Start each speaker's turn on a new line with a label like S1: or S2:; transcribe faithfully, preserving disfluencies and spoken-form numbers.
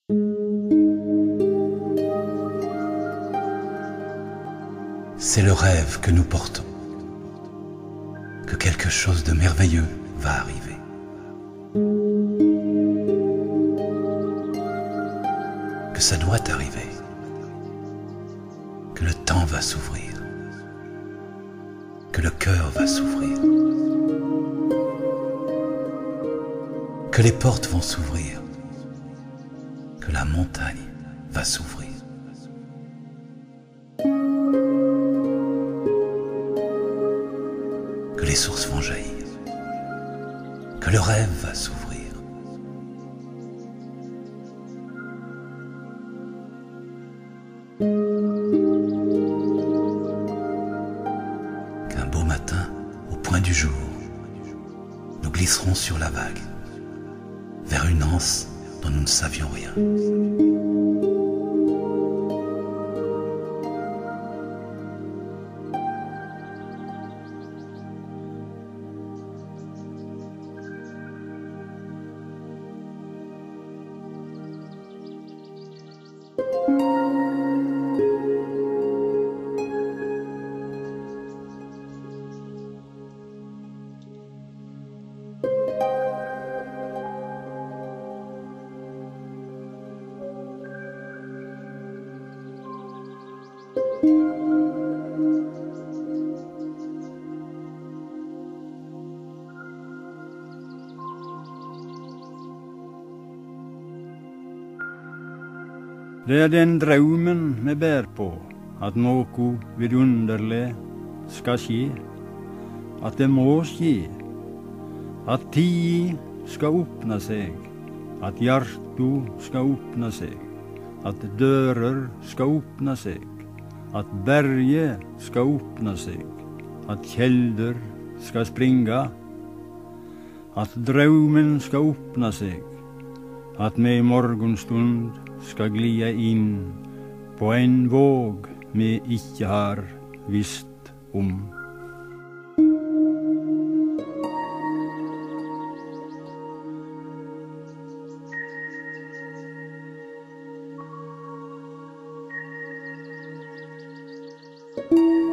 S1: C'est le rêve que nous portons, que quelque chose de merveilleux va arriver. Que ça doit arriver, que le temps va s'ouvrir, que le cœur va s'ouvrir, que les portes vont s'ouvrir, que la montagne va s'ouvrir. Que les sources vont jaillir, que le rêve va s'ouvrir. Qu'un beau matin, au point du jour, nous glisserons sur la vague, vers une anse dont nous ne savions rien.
S2: Det er den draumen vi bär på, at noe vidunderlig skal skje, at det må skje, at tid skal åpne seg, at hjertet skal åpne seg, at dører skal åpne seg, at berget skal åpne seg, at kjelder skal springa, at draumen skal åpne seg, at vi i morgenstund skal glia inn på en våg vi ikke har visst om.
S1: Thank you.